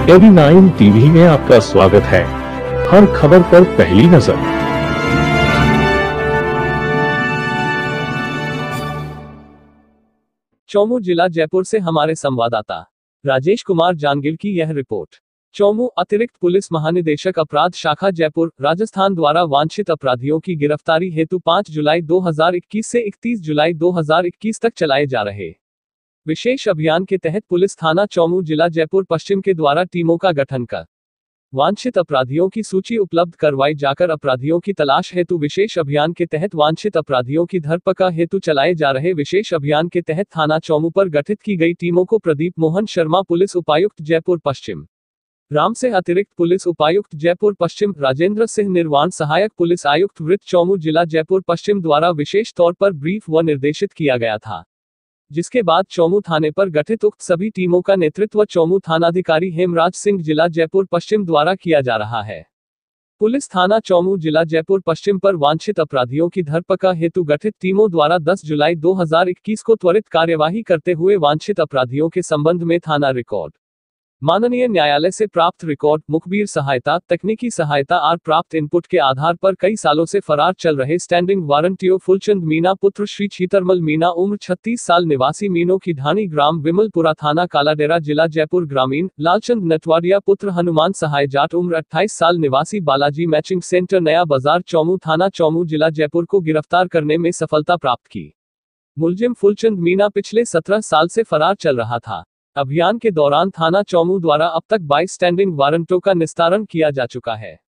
AV9 TV में आपका स्वागत है। हर खबर पर पहली नजर। चौमू जिला जयपुर से हमारे संवाददाता राजेश कुमार जांगिल की यह रिपोर्ट। चौमू अतिरिक्त पुलिस महानिदेशक अपराध शाखा जयपुर राजस्थान द्वारा वांछित अपराधियों की गिरफ्तारी हेतु 5 जुलाई 2021 से 31 जुलाई 2021 तक चलाए जा रहे विशेष अभियान के तहत पुलिस थाना चौमू जिला जयपुर पश्चिम के द्वारा टीमों का गठन कर वांछित अपराधियों की सूची उपलब्ध करवाई जाकर अपराधियों की तलाश हेतु विशेष अभियान के तहत वांछित अपराधियों की धरपकड़ हेतु चलाए जा रहे विशेष अभियान के तहत थाना चौमू पर गठित की गई टीमों को प्रदीप मोहन शर्मा पुलिस उपायुक्त जयपुर पश्चिम, राम सिंह अतिरिक्त पुलिस उपायुक्त जयपुर पश्चिम, राजेंद्र सिंह निर्वाण सहायक पुलिस आयुक्त वृत्त चौमू जिला जयपुर पश्चिम द्वारा विशेष तौर पर ब्रीफ व निर्देशित किया गया था, जिसके बाद चौमू थाने पर गठित उक्त सभी टीमों का नेतृत्व चौमू थानाधिकारी हेमराज सिंह जिला जयपुर पश्चिम द्वारा किया जा रहा है। पुलिस थाना चौमू जिला जयपुर पश्चिम पर वांछित अपराधियों की धरपकड़ हेतु गठित टीमों द्वारा 10 जुलाई 2021 को त्वरित कार्यवाही करते हुए वांछित अपराधियों के संबंध में थाना रिकॉर्ड, माननीय न्यायालय से प्राप्त रिकॉर्ड, मुखबिर सहायता, तकनीकी सहायता और प्राप्त इनपुट के आधार पर कई सालों से फरार चल रहे स्टैंडिंग वारंटियों फुलचंद मीना पुत्र श्री छीतरमल मीना उम्र 36 साल निवासी मीनों की ढाणी ग्राम विमलपुरा थाना कालाडेरा जिला जयपुर ग्रामीण, लालचंद नटवाडिया पुत्र हनुमान सहाय जाट उम्र 28 साल निवासी बालाजी मैचिंग सेंटर नया बाजार चौमू थाना चौमू जिला जयपुर को गिरफ्तार करने में सफलता प्राप्त की। मुलजिम फुलचंद मीना पिछले 17 साल से फरार चल रहा था। अभियान के दौरान थाना चौमू द्वारा अब तक 22 स्टैंडिंग वारंटों का निस्तारण किया जा चुका है।